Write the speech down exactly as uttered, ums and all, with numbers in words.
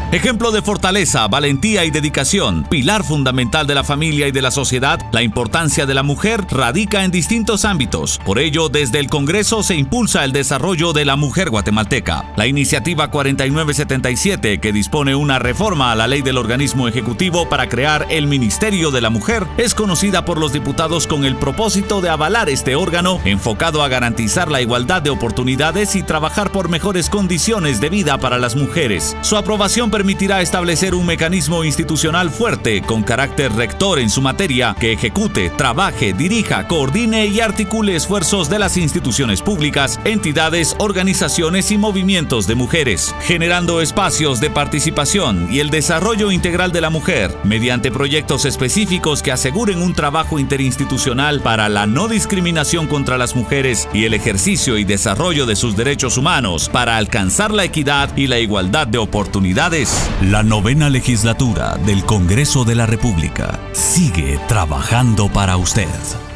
Ejemplo de fortaleza, valentía y dedicación, pilar fundamental de la familia y de la sociedad, la importancia de la mujer radica en distintos ámbitos. Por ello, desde el Congreso se impulsa el desarrollo de la mujer guatemalteca. La iniciativa cuarenta y nueve setenta y siete, que dispone una reforma a la ley del organismo ejecutivo para crear el Ministerio de la Mujer, es conocida por los diputados con el propósito de avalar este órgano enfocado a garantizar la igualdad de oportunidades y trabajar por mejores condiciones de vida para las mujeres. Su aprobación permitirá establecer un mecanismo institucional fuerte con carácter rector en su materia que ejecute, trabaje, dirija, coordine y articule esfuerzos de las instituciones públicas, entidades, organizaciones y movimientos de mujeres, generando espacios de participación y el desarrollo integral de la mujer mediante proyectos específicos que aseguren un trabajo interinstitucional para la no discriminación contra las mujeres y el ejercicio y desarrollo de sus derechos humanos para alcanzar la equidad y la igualdad de oportunidades. La novena legislatura del Congreso de la República sigue trabajando para usted.